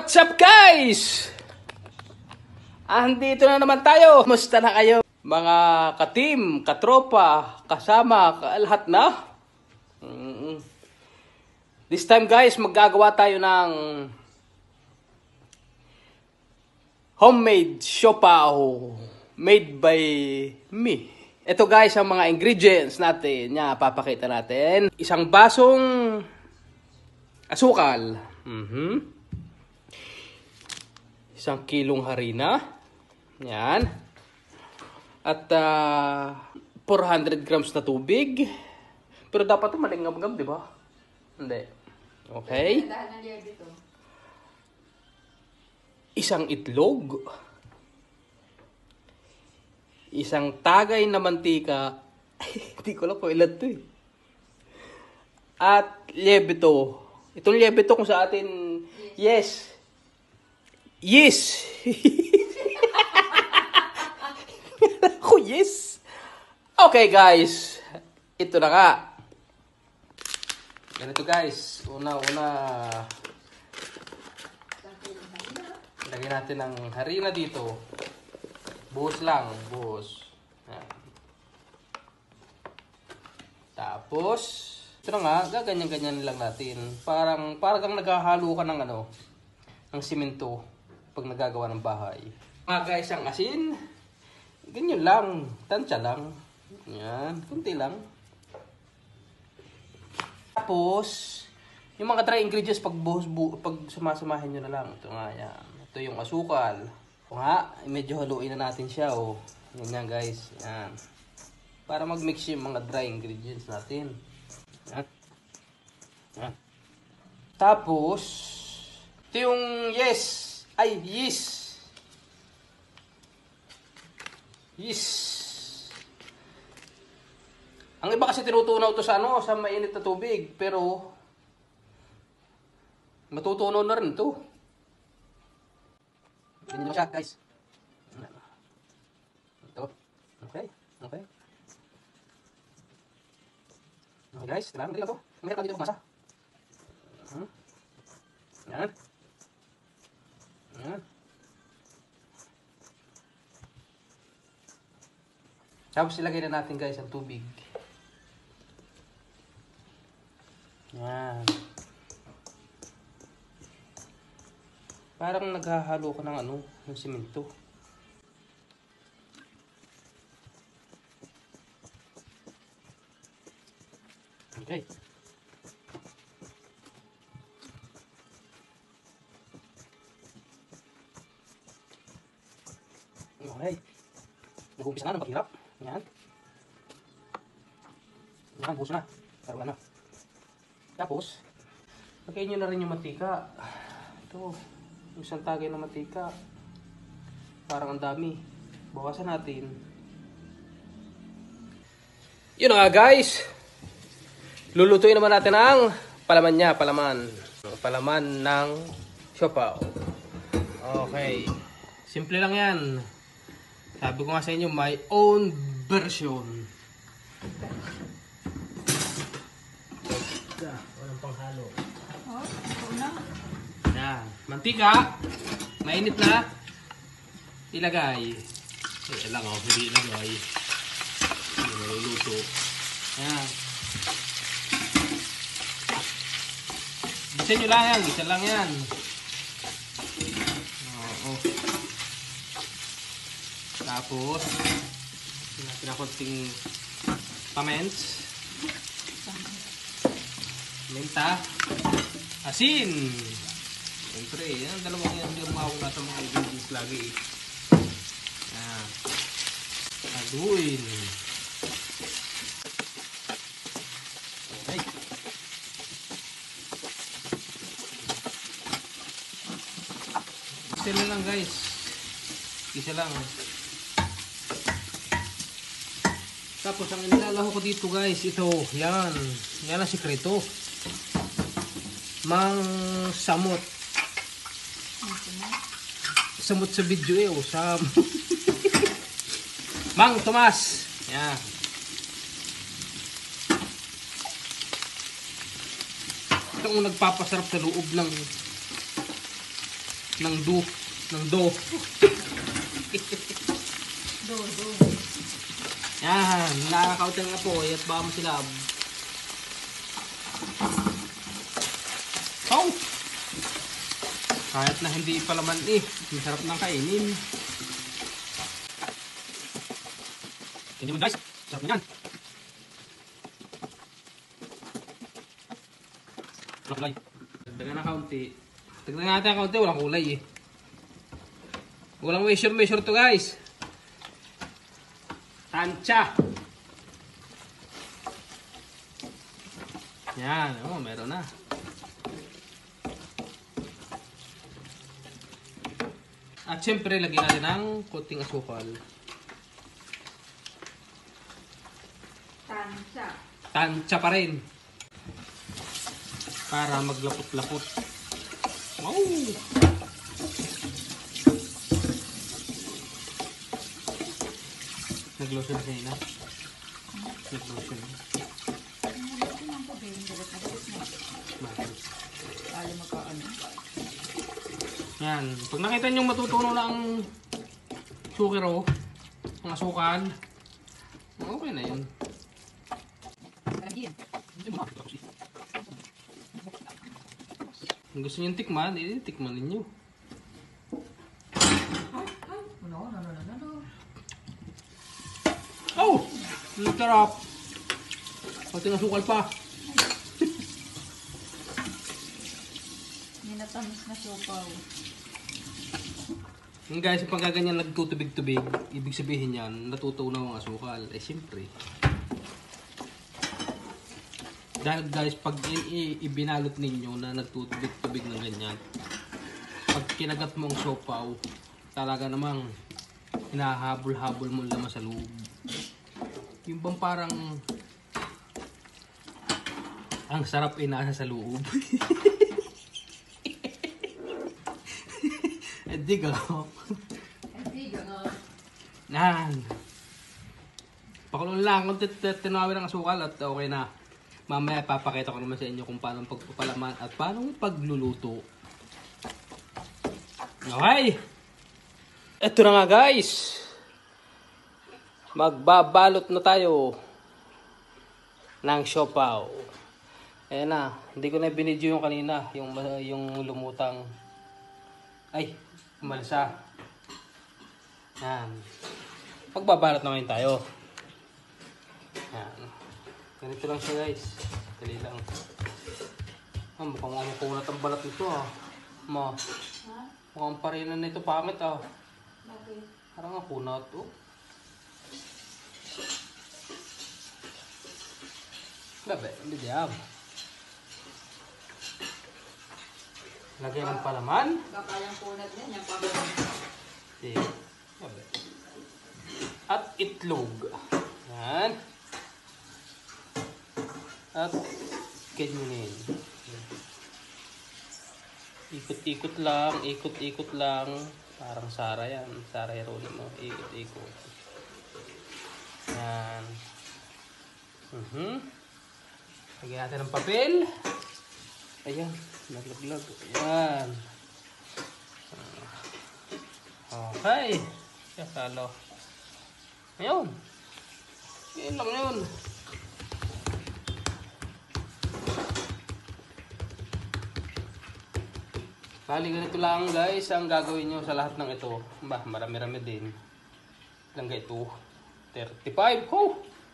What's up guys? Andito na naman tayo. Kumusta na kayo? Mga ka-team, katropa, kasama, lahat na? This time guys, maggagawa tayo ng homemade siopaw made by me. Ito guys ang mga ingredients natin. Papakita natin. Isang basong asukal. 1 kilong harina. Yan. At 400 grams na tubig. Pero dapat malingam-ngam, di ba? Hindi. Okay. Isang itlog. Isang tagay na mantika. Hindi ko lang kung ilan to eh. At liebito. Itong liebito kung sa atin, yes. Yes. Ako, yes. Okay, guys. Ito na nga. Ganito, guys. Una-una. Lagyan natin ng harina dito. Buhos lang. Buhos. Tapos, ito na nga. Gaganyan-ganyan lang natin. Parang naghahalo ka ng ng simento. Pag nagagawa ng bahay. Mga guys, ang asin, ganyan lang, tansya lang. Yan, kunti lang. Tapos, yung mga dry ingredients, pag sumasamahin nyo na lang. Ito nga, yan. Ito yung asukal. O nga, medyo haluin na natin siya, oh. Yan guys, yan. Para mag-mix yung mga dry ingredients natin. Yan. Yan. Tapos, ito yung yes. Ang iba kasi tinutunaw to sa sa mainit na tubig, pero matutunaw na rin to. Ganyan lang siya, guys. Ito. Okay. Okay, guys, kailangan din ito. Mayroon dito kumasa. Yan. Yan. Tapos ilagay na natin guys ang tubig. Yan. Parang naghahalo ko ng ng simento. Okay. Okay. Nag-umpisa na ng paghirap. Yan. Yan, buhos na. Taruan na. Tapos, lagay nyo na rin yung mantika. Ito. Yung isang tagay ng mantika. Parang ang dami. Bawasan natin. Yun na nga guys. Lulutuin naman natin ang palaman niya. Palaman ng siopaw. Okay. Simple lang yan. Sabi ko nga sa inyo, my own version. Walang panghalo. Yan. Mantika. Mainit na. Ilagay. Ito lang hindi ilagay. Hindi maluluto. Yan. Gisa nyo lang yan. Gisa lang yan. Oo. Tapos, natin ang konting paments, menta, asin. Siyempre, yan ang dalawang yan. Hindi mawala sa mga ingredients lagi. Yan. Haluin. Okay. Isa lang guys. Isa lang. Tapos ang inilalaho ko dito guys, ito, yan. Yan ang sikreto. Mang samot. Samot sa video Mang Tomas. Yan. Ito ang nagpapasarap sa loob ng ng do. Ng do. Do. Yan, nakakaunti ng apoy at baka masilab. Oh! Kahit na hindi pa laman masarap nang kainin. Hindi mo guys, sarap na yan. Walang kulay. Dagdagan na kaunti. Dagdagan natin ang kaunti, walang kulay Walang measure to guys. Tansya. Yan, meron na. At syempre, lagyan natin ng konting asukal. Tansya pa rin. Para maglapot-lapot. Wow! Nag-lotion na kanina. Nag-lotion. Yan. Pag nakita nyo matutunaw na ang sukiro, ang asukal, okay na yun. Kung gusto nyo tikman, tikman ninyo. Oh! Ang sarap! Pati ng asukal pa. Minatamis na siopaw. Guys, pag ganyan nagtutubig-tubig, ibig sabihin yan, natutunaw ang asukal. Siyempre. Dahil guys, pag ibinalot ninyo na nagtutubig-tubig ng ganyan, pag kinagat mo ang siopaw, talaga namang hinahabol-habol mo laman sa loob. Yung bang parang ang sarap nasa sa loob. Hindi ka. Nan. Pakulong lang kung tinawin ang asukal at okay na. Mamaya papakita ko naman sa inyo kung paano pagpapalaman at paano pagluluto. Okay. Ito na nga guys. Magbabalot na tayo ng siopaw. Ayan na. Hindi ko na binidyo yung kanina. Yung lumutang. Ay. Umalsa. Yan. Pagbabalot naman tayo. Yan. Ganito lang siya guys. Dali lang. Mukhang makunat ang balat nito mukhang parinan na ito pangit Bakit? Parang ang kunat Gabi, hindi diyab. Lagay ng palaman. Kakayang punat yan, yung pabalik. Gabi. At itlog. Yan. At ganyan. Ikot-ikot lang. Parang Sara yan. Sara Heronimo. Ikot-ikot. Yan. Lagyan natin ng papel. Ayan. Naglaglag. Ayan. Okay. Kasalo. Ayun. Yan lang yun. Bali, ganito lang guys ang gagawin nyo sa lahat ng ito. Marami-rami din. Lang ito. 35. Ho!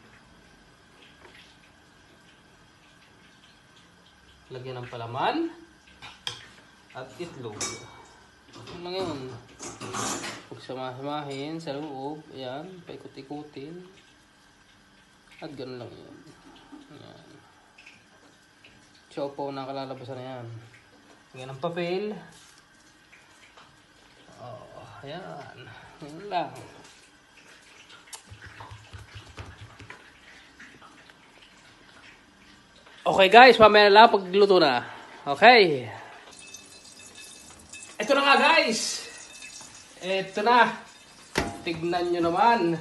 Lagyan ng palaman. At itlog. Ano lang yun. Pagsama-samahin sa loob. Ayan. Paikot-ikutin. At gano'n lang yun. Ayan. Siopaw na kalalabasan na yan. Lagyan ng papel. Ayan. Ayan lang. Okay guys, mamaya na lang pagluto na. Okay. Ito na nga guys. Ito na. Tignan nyo naman.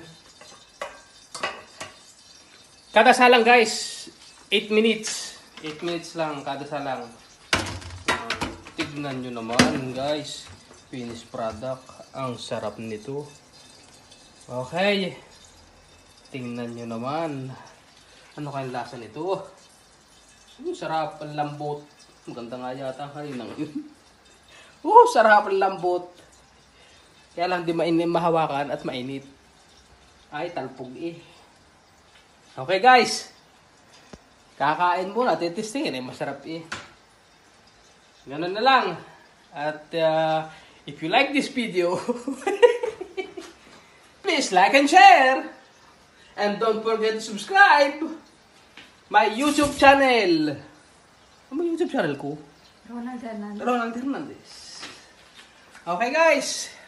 Kada salang guys. 8 minutes. 8 minutes lang kada salang. Tignan nyo naman guys. Finished product. Ang sarap nito. Okay. Tingnan nyo naman. Ano kayang lasa nito? Ang sarap, ang lambot. Maganda nga yata ang halinang yun. Sarap, ang lambot. Kaya lang di mahawakan at mainit. Ay, talpog eh. Okay guys. Kakain muna, titistingin eh. Masarap eh. Ganun na lang. At if you like this video, please like and share. And don't forget to subscribe my YouTube channel. Ano yung YouTube channel ko? Ronald Hernandez. Ronald Hernandez. Okay guys.